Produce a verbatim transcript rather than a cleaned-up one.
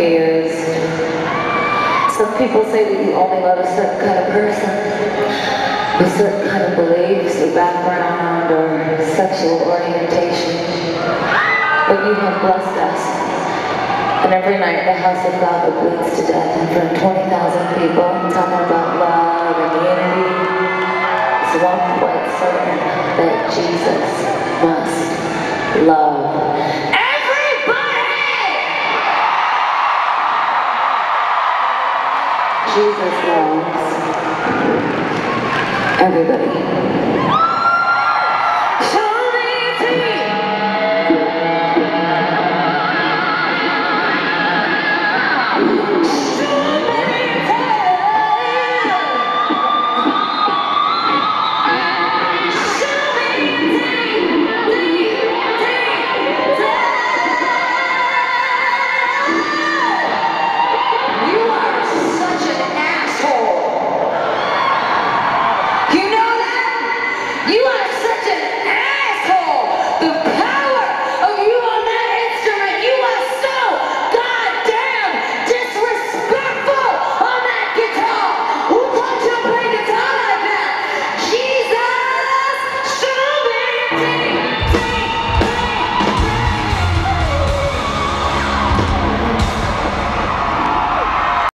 fears. Some people say that you only love a certain kind of person with certain kind of beliefs or background or sexual orientation. But you have blessed us. And every night the house of God that bleeds to death in front of twenty thousand people talking about love and unity. It's one quite certain that Jesus must love everybody! Jesus loves everybody.